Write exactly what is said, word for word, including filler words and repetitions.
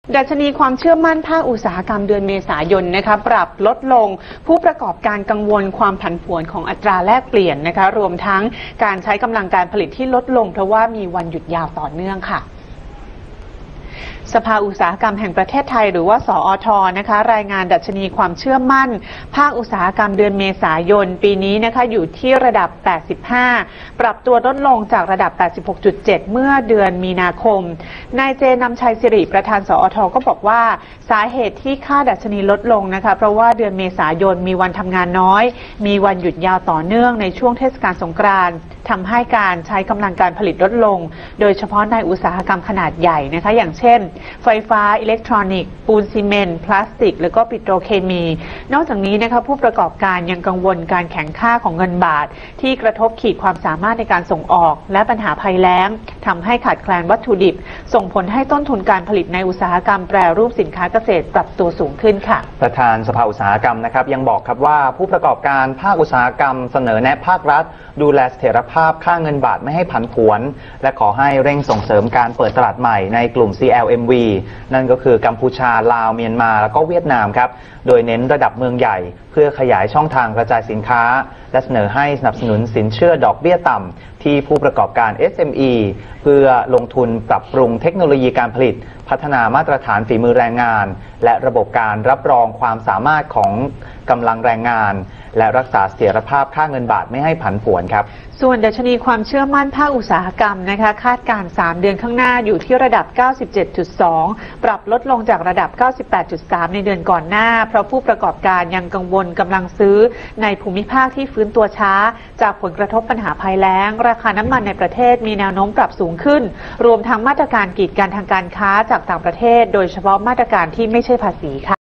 ดัชนีความเชื่อมั่นภาคอุตสาหกรรมเดือนเมษายนนะคะปรับลดลงผู้ประกอบการกังวลความผันผวนของอัตราแลกเปลี่ยนนะคะรวมทั้งการใช้กำลังการผลิตที่ลดลงเพราะว่ามีวันหยุดยาวต่อเนื่องค่ะสภาอุตสาหกรรมแห่งประเทศไทยหรือว่าสอท.นะคะรายงานดัชนีความเชื่อมั่นภาคอุตสาหกรรมเดือนเมษายนปีนี้นะคะอยู่ที่ระดับแปดสิบห้าปรับตัวลดลงจากระดับ แปดสิบหกจุดเจ็ด เมื่อเดือนมีนาคมนายเจนำชัยสิริประธานสอท.ก็บอกว่าสาเหตุที่ค่าดัชนีลดลงนะคะเพราะว่าเดือนเมษายนมีวันทำงานน้อยมีวันหยุดยาวต่อเนื่องในช่วงเทศกาลสงกรานต์ทำให้การใช้กำลังการผลิตลดลงโดยเฉพาะในอุตสาหกรรมขนาดใหญ่นะคะอย่างเช่นไฟฟ้าอิเล็กทรอนิกส์ปูนซีเมนต์พลาสติกและก็ปิโตรเคมีนอกจากนี้นะคะผู้ประกอบการยังกังวลการแข็งค่าของเงินบาทที่กระทบขีดความสามารถในการส่งออกและปัญหาภัยแล้งทำให้ขาดแคลนวัตถุดิบส่งผลให้ต้นทุนการผลิตในอุตสาหกรรมแปรรูปสินค้าเกษตรปรับตัวสูงขึ้นค่ะประธานสภาอุตสาหกรรมนะครับยังบอกครับว่าผู้ประกอบการภาคอุตสาหกรรมเสนอแนะภาครัฐดูแลเสถียรภาพค่าเงินบาทไม่ให้ผันผวนและขอให้เร่งส่งเสริมการเปิดตลาดใหม่ในกลุ่ม ซี แอล เอ็ม วี นั่นก็คือกัมพูชาลาวเมียนมาแล้วก็เวียดนามครับโดยเน้นระดับเมืองใหญ่เพื่อขยายช่องทางกระจายสินค้าและเสนอให้สนับสนุนสินเชื่อดอกเบี้ยต่ำที่ผู้ประกอบการ เอส เอ็ม อี เพื่อลงทุนปรับปรุงเทคโนโลยีการผลิตพัฒนามาตรฐานฝีมือแรงงานและระบบการรับรองความสามารถของกำลังแรงงานและรักษาเสถียรภาพค่าเงินบาทไม่ให้ผันผวนครับส่วนดัชนีความเชื่อมั่นภาคอุตสาหกรรมนะคะคาดการณ์สามเดือนข้างหน้าอยู่ที่ระดับ เก้าสิบเจ็ดจุดสอง ปรับลดลงจากระดับ เก้าสิบแปดจุดสาม ในเดือนก่อนหน้าเพราะผู้ประกอบการยังกังวลกำลังซื้อในภูมิภาคที่ฟื้นตัวช้าจากผลกระทบปัญหาภัยแล้งราคาน้ำมันในประเทศมีแนวโน้มปรับสูงขึ้นรวมทั้งมาตรการกีดกันทางการค้าจากต่างประเทศโดยเฉพาะมาตรการที่ไม่ใช่ภาษีค่ะ